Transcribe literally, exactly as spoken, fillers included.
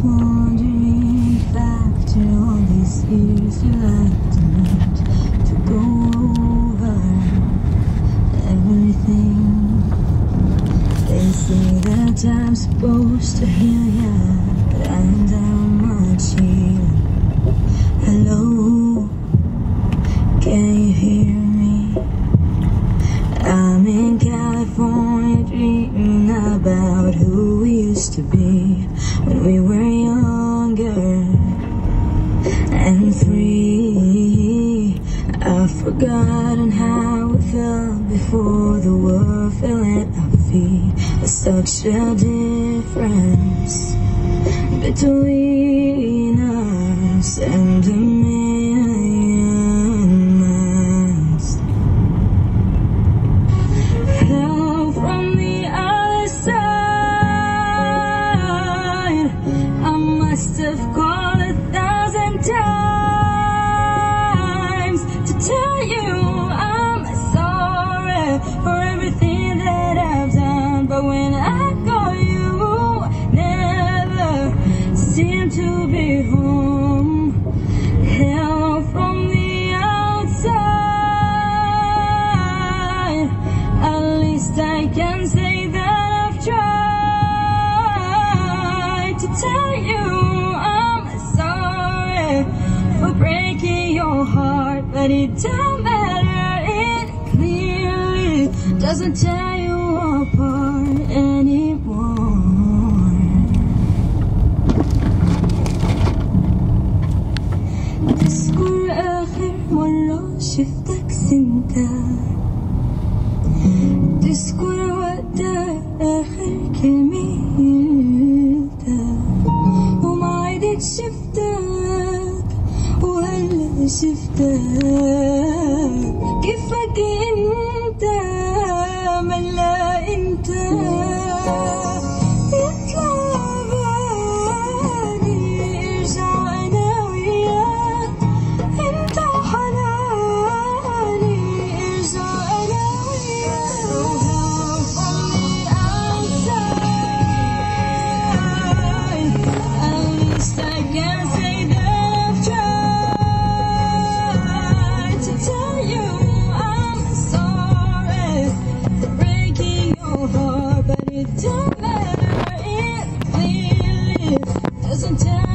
wondering if after all these years you like to meet to go over everything. They say that I'm supposed to heal ya, but I'm down much healing. Hello, can you hear me? I'm in California dreaming about who we used to be when we were younger and free. I've forgotten how it felt before the world fell at our feet. There's such a difference between us and a million miles. Hello from the other side. I must have called a thousand times to tell you I'm sorry for everything that I've done, but when I call you, never seem to be home. Hello from the outside. At least I can say that I've tried to tell you I'm sorry for breaking your heart, but it don't matter, it clearly doesn't tear you apart anymore. تذكر آخر مرة شفتك سنتا، تذكر وقتها آخر كلمة قلتها، وما عدت شفتك وهلا شفتك. كيفك انت ملا انت يطلع بالي ارجع انا وياك، انت حناني ارجع انا وياك. From the outside, at least I can say that I've tried to tell you I'm sorry for breaking your heart, but it don't matter, it clearly doesn't tell